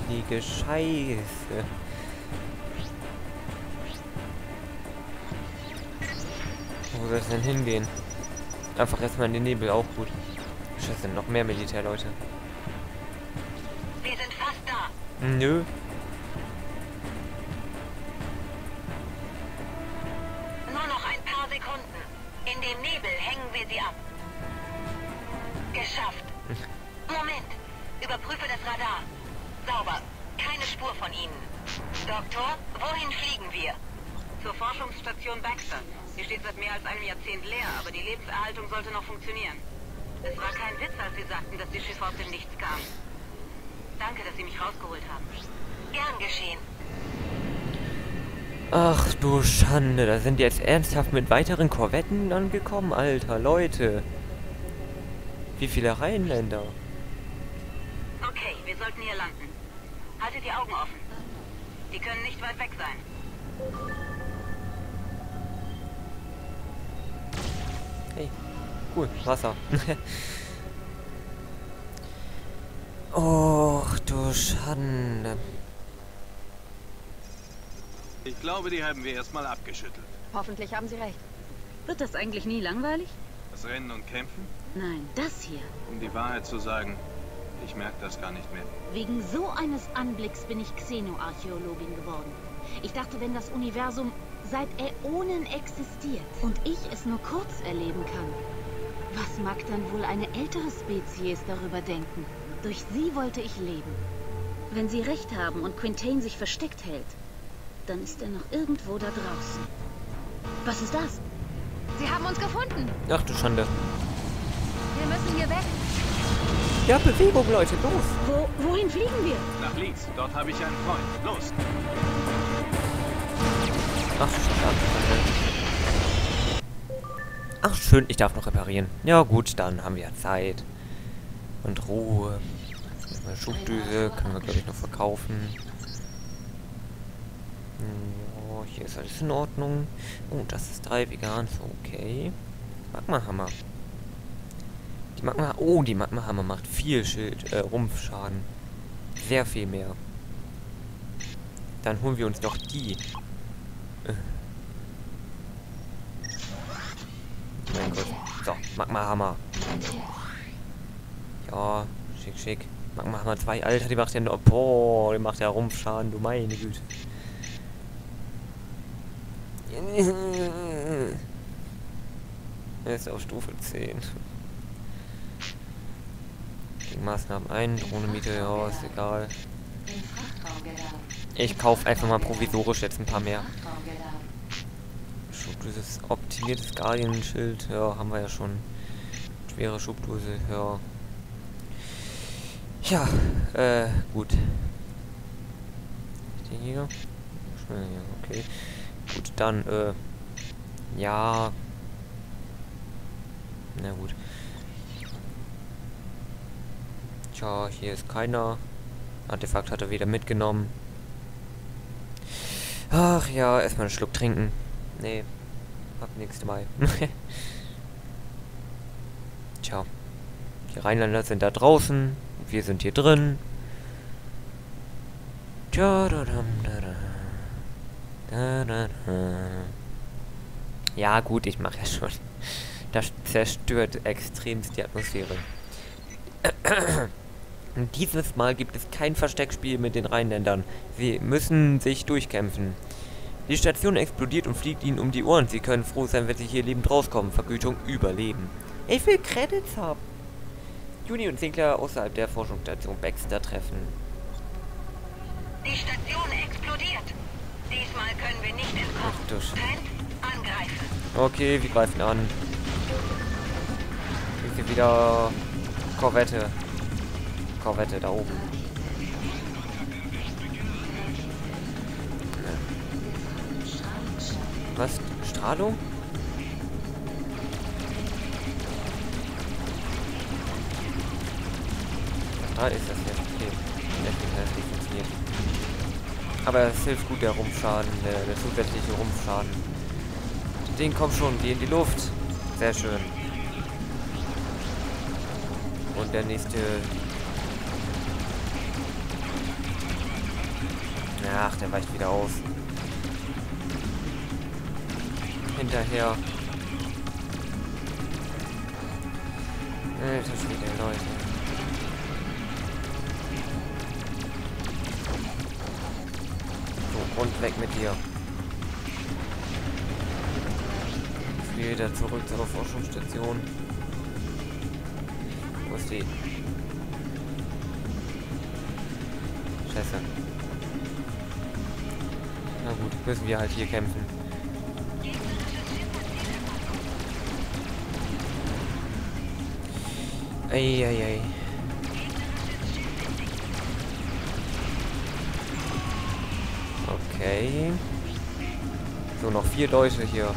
Heilige Scheiße. Wo soll es denn hingehen? Einfach erstmal in den Nebel, auch gut. Scheiße, noch mehr Militärleute. Wir sind fast da. Nö. Nur noch ein paar Sekunden. In dem Nebel hängen wir sie ab. Geschafft. Moment. Überprüfe das Radar. Sauber. Keine Spur von ihnen. Doktor, wohin fliegen wir? Zur Forschungsstation Baxter. Sie steht seit mehr als einem Jahrzehnt leer, aber die Lebenserhaltung sollte noch funktionieren. Es war kein Witz, als Sie sagten, dass die Schiffe aus dem Nichts kamen. Danke, dass Sie mich rausgeholt haben. Gern geschehen. Ach du Schande, da sind die jetzt ernsthaft mit weiteren Korvetten angekommen, Alter, Leute. Wie viele Rheinländer? Okay, wir sollten hier landen. Haltet die Augen offen. Die können nicht weit weg sein. Hey, cool, Wasser. Och du Schande. Ich glaube, die haben wir erstmal abgeschüttelt. Hoffentlich haben Sie recht. Wird das eigentlich nie langweilig? Das Rennen und Kämpfen? Nein, das hier. Um die Wahrheit zu sagen, ich merke das gar nicht mehr. Wegen so eines Anblicks bin ich Xenoarchäologin geworden. Ich dachte, wenn das Universum seit Äonen existiert und ich es nur kurz erleben kann, was mag dann wohl eine ältere Spezies darüber denken? Durch sie wollte ich leben. Wenn Sie recht haben und Quintain sich versteckt hält, dann ist er noch irgendwo da draußen. Was ist das? Sie haben uns gefunden. Ach du Schande. Wir müssen hier weg. Ja, Bewegung, Leute, los. Wohin fliegen wir? Nach Leeds, dort habe ich einen Freund. Los! Ach, ach, schön, ich darf noch reparieren. Ja gut, dann haben wir ja Zeit. Und Ruhe. Eine Schubdüse können wir, glaube ich, noch verkaufen. Ja, hier ist alles in Ordnung. Oh, das ist 3 vegan. Okay. Magmahammer. Die die Magmahammer macht viel Rumpfschaden. Sehr viel mehr. Dann holen wir uns doch die. Mein Gott. So, Magmahammer. Ja, schick, schick. Magmahammer 2, Alter, die macht ja noch. Boah, die macht ja Rumpfschaden, du meine Güte. Er ist auf Stufe 10. Maßnahmen ein, Drohnenmiete, ja, ist egal. Ich kaufe einfach mal provisorisch jetzt ein paar mehr. Schubdüse, optimiertes Guardian-Schild, ja, haben wir ja schon. Schwere Schubdose, ja. Ja, gut. Den hier? Okay. Gut, dann, ja. Na gut. Tja, hier ist keiner. Artefakt hat er wieder mitgenommen. Ach ja, erstmal einen Schluck trinken. Nee, hab nichts dabei. Tja. Die Rheinländer sind da draußen. Wir sind hier drin. Tja, ja gut, ich mache ja schon. Das zerstört extremst die Atmosphäre. Und dieses Mal gibt es kein Versteckspiel mit den Rheinländern. Sie müssen sich durchkämpfen. Die Station explodiert und fliegt ihnen um die Ohren. Sie können froh sein, wenn sie hier lebend rauskommen. Vergütung überleben. Ich will Credits haben. Juni und Sinclair außerhalb der Forschungsstation Baxter treffen. Die Station explodiert. Diesmal können wir nicht entkommen. Ach du Trent, angreifen. Okay, wir greifen an. Hier ist wieder Korvette. Korvette da oben. Was? Strahlung? Da ist das jetzt. Okay. Deswegen hat es nicht funktioniert. Aber es hilft gut, der Rumpfschaden, der zusätzliche Rumpfschaden. Den kommt schon, geh in die Luft. Sehr schön. Und der nächste. Ach, der weicht wieder aus. Hinterher. Das steht der Leute. So, und weg mit dir. Wieder zurück zur Forschungsstation. Wo ist die? Scheiße. Na gut, müssen wir halt hier kämpfen. Eieiei. Okay. So, noch 4 Leute hier.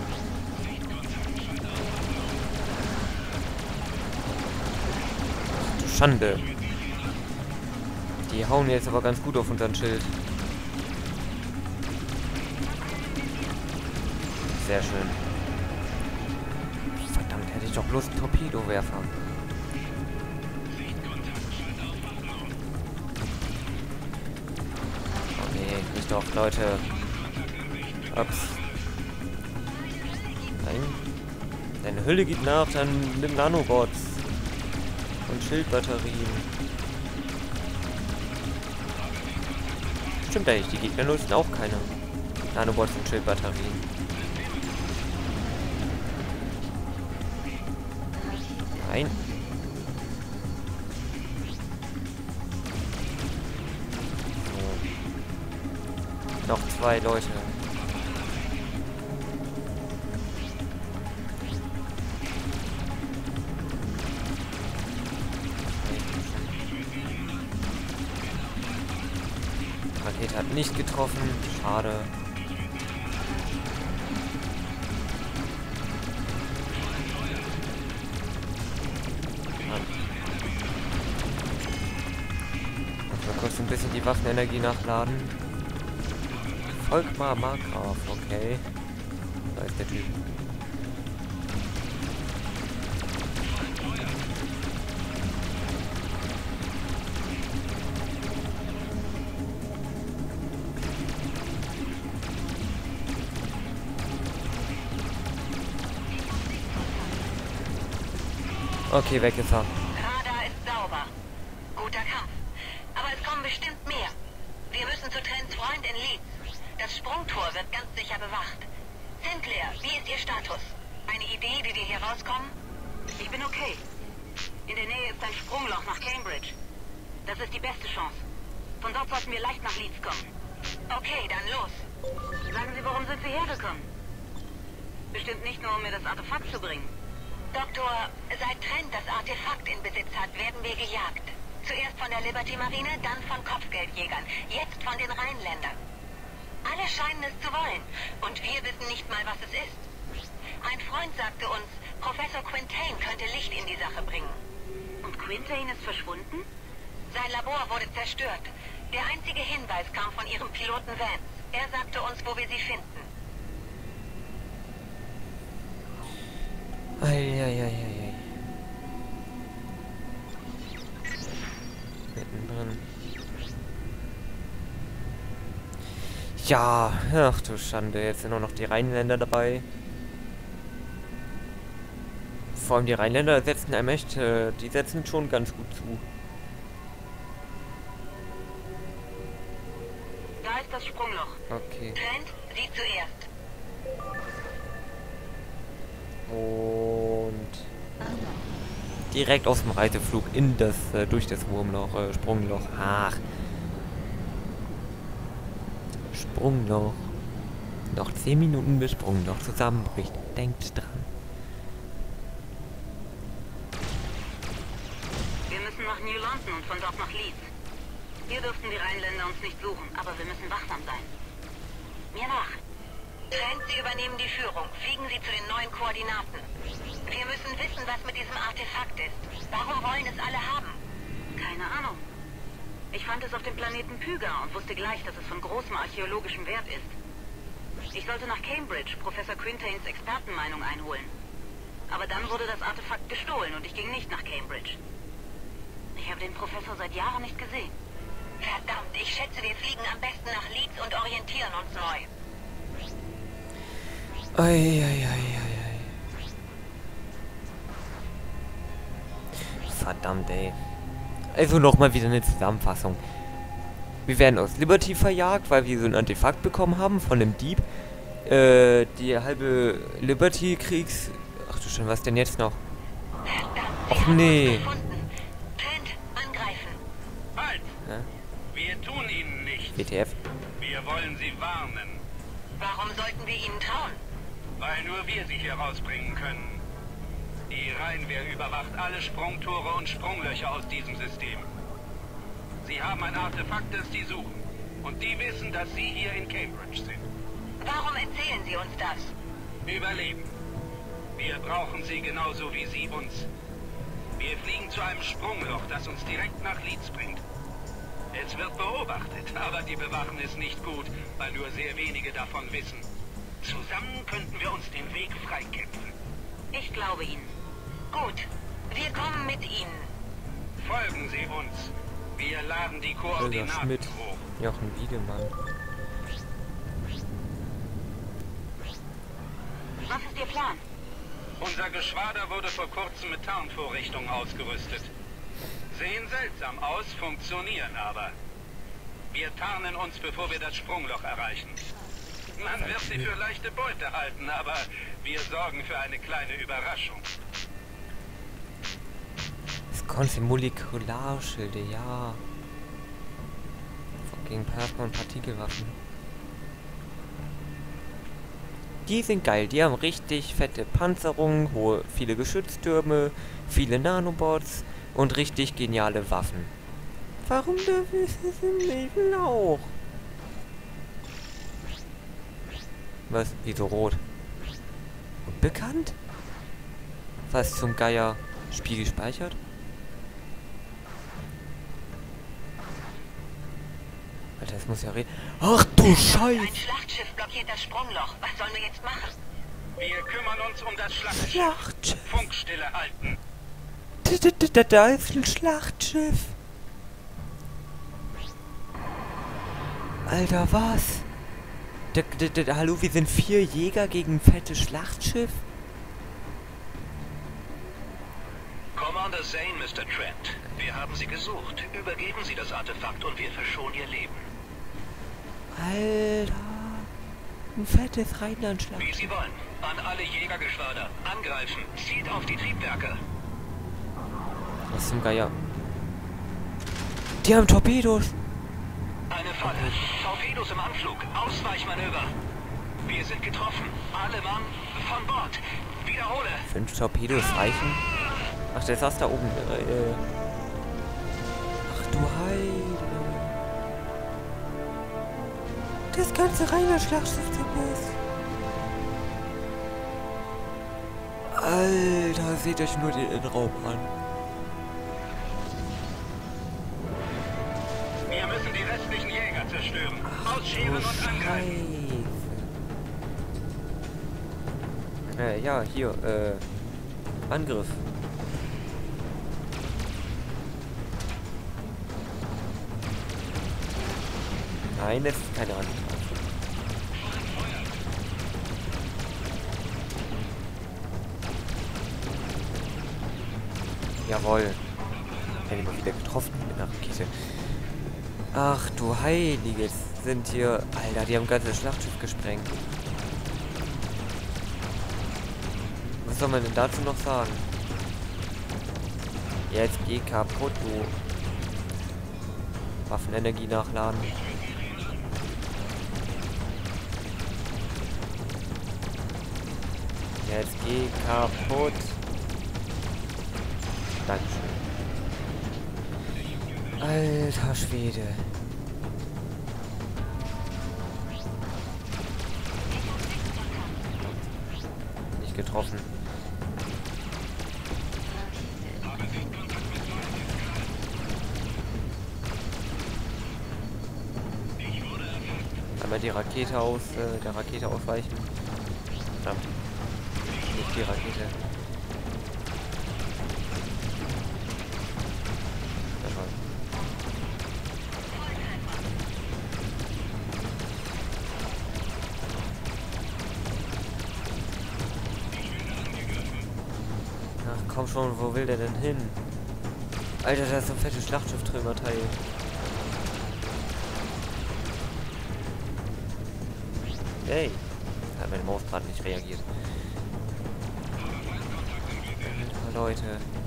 Schande. Die hauen jetzt aber ganz gut auf unseren Schild. Sehr schön. Verdammt, hätte ich doch bloß einen Torpedowerfer. Oh nee, nicht doch, Leute. Ups. Nein. Deine Hülle geht nach, dann nimm Nanobots. Und Schildbatterien. Stimmt eigentlich, die Gegner nutzen auch keine Nanobots und Schildbatterien. Nein. So. Noch 2 Leute. Rakete hat nicht getroffen. Schade. Mal kurz ein bisschen die Waffenenergie nachladen. Volkmar Markgraf, okay. Da ist der Typ. Okay, weg ist er. Radar ist sauber. Guter Kampf. Aber es kommen bestimmt mehr. Wir müssen zu Trents Freund in Leeds. Das Sprungtor wird ganz sicher bewacht. Sinclair, wie ist Ihr Status? Eine Idee, wie wir hier rauskommen? Ich bin okay. In der Nähe ist ein Sprungloch nach Cambridge. Das ist die beste Chance. Von dort sollten wir leicht nach Leeds kommen. Okay, dann los. Sagen Sie, warum sind Sie hergekommen? Bestimmt nicht nur, um mir das Artefakt zu bringen. Doktor, seit Trent das Artefakt in Besitz hat, werden wir gejagt. Zuerst von der Liberty Marine, dann von Kopfgeldjägern, jetzt von den Rheinländern. Alle scheinen es zu wollen und wir wissen nicht mal, was es ist. Ein Freund sagte uns, Professor Quintain könnte Licht in die Sache bringen. Und Quintain ist verschwunden? Sein Labor wurde zerstört. Der einzige Hinweis kam von Ihrem Piloten Vance. Er sagte uns, wo wir sie finden. Eieieiei. Mittendrin. Ja, ach du Schande, jetzt sind auch noch die Rheinländer dabei. Vor allem die Rheinländer setzen einem echt, die setzen schon ganz gut zu. Da ist das Sprungloch. Okay. Trent, Sie zuerst. Und direkt aus dem Reiseflug in das, durch das Wurmloch, Sprungloch. Ach. Sprungloch. Noch 10 Minuten bis Sprungloch zusammenbricht. Denkt dran. Wir müssen nach New London und von dort nach Leeds. Hier dürften die Rheinländer uns nicht suchen, aber wir müssen wachsam sein. Mir nach. Trent, Sie übernehmen die Führung. Fliegen Sie zu den neuen Koordinaten. Wir müssen wissen, was mit diesem Artefakt ist. Warum wollen es alle haben? Keine Ahnung. Ich fand es auf dem Planeten Pyga und wusste gleich, dass es von großem archäologischem Wert ist. Ich sollte nach Cambridge Professor Quintains Expertenmeinung einholen. Aber dann wurde das Artefakt gestohlen und ich ging nicht nach Cambridge. Ich habe den Professor seit Jahren nicht gesehen. Verdammt, ich schätze, wir fliegen am besten nach Leeds und orientieren uns neu. Verdammt, ey. Also nochmal wieder eine Zusammenfassung. Wir werden aus Liberty verjagt, weil wir so ein Artefakt bekommen haben von einem Dieb. Die halbe Liberty-Kriegs... Ach du schon, was denn jetzt noch? Verdammt, Och nee. gefunden. Trent, angreifen. Halt! Ja? Wir tun ihnen nichts. WTF? Wir wollen sie warnen, Warum sollten wir ihnen trauen? weil nur wir sie hier rausbringen können. Die Rheinwehr überwacht alle Sprungtore und Sprunglöcher aus diesem System. Sie haben ein Artefakt, das sie suchen. Und die wissen, dass sie hier in Cambridge sind. Warum erzählen Sie uns das? Überleben. Wir brauchen sie genauso wie sie uns. Wir fliegen zu einem Sprungloch, das uns direkt nach Leeds bringt. Es wird beobachtet, aber die bewachen es nicht gut, weil nur sehr wenige davon wissen. Zusammen könnten wir uns den Weg freikämpfen. Ich glaube Ihnen. Gut, wir kommen mit Ihnen. Folgen Sie uns. Wir laden die Holger Koordinaten Schmidt. hoch. Jochen Wiedemann. Was ist Ihr Plan? Unser Geschwader wurde vor kurzem mit Tarnvorrichtungen ausgerüstet. Sehen seltsam aus, funktionieren aber. Wir tarnen uns, bevor wir das Sprungloch erreichen. Man wird sie für leichte Beute halten, aber wir sorgen für eine kleine Überraschung. Das Molekularschilde, ja. Gegen Plasma- und Partikelwaffen. Die sind geil, die haben richtig fette Panzerung, viele Geschütztürme, viele Nanobots und richtig geniale Waffen. Warum dürfen sie im Leben auch? Was? Wieso rot? Unbekannt? Was zum Geier? Spiel gespeichert? Alter, das muss ja reden. Ach du Scheiße! Ein Schlachtschiff blockiert das Sprungloch. Was sollen wir jetzt machen? Wir kümmern uns um das Schlachtschiff. Schlachtschiff! Funkstille halten. Da ist ein Schlachtschiff! Alter, was? Hallo, wir sind 4 Jäger gegen ein fettes Schlachtschiff? Commander Zane, Mr. Trent. Wir haben Sie gesucht. Übergeben Sie das Artefakt und wir verschonen Ihr Leben. Alter, ein fettes Rheinlandschlacht. Wie Sie wollen. An alle Jägergeschwader. Angreifen. Zielt auf die Triebwerke. Was zum Geier? Die haben Torpedos. Eine Falle. Torpedos im Anflug. Ausweichmanöver. Wir sind getroffen. Alle Mann von Bord. Wiederhole. 5 Torpedos reichen? Ach, der saß da oben. Ach du Heide. Das ganze Rheinlandschlachtschiff zerbricht. Alter, seht euch nur den Innenraum an. Wir müssen die restlichen Jäger zerstören. Ausschieben und angreifen. Ja, hier, Angriff. Nein, das ist keine Ahnung. Jawohl. Ich hätte mal wieder getroffen mit einer Rakete. Ach du Heiliges. Sind hier... Alter, die haben ein ganzes Schlachtschiff gesprengt. Was soll man denn dazu noch sagen? Jetzt geh kaputt, du. Waffenenergie nachladen. Jetzt geh kaputt. Dankeschön. Alter Schwede. Nicht getroffen. Einmal die Rakete aus, der Rakete ausweichen. Verdammt. Nicht die Rakete. komm schon, wo will der denn hin? Alter, da ist so ein fettes Schlachtschiff-Trümmerteil. Hey, hat meine Maus gerade nicht reagiert. Leute.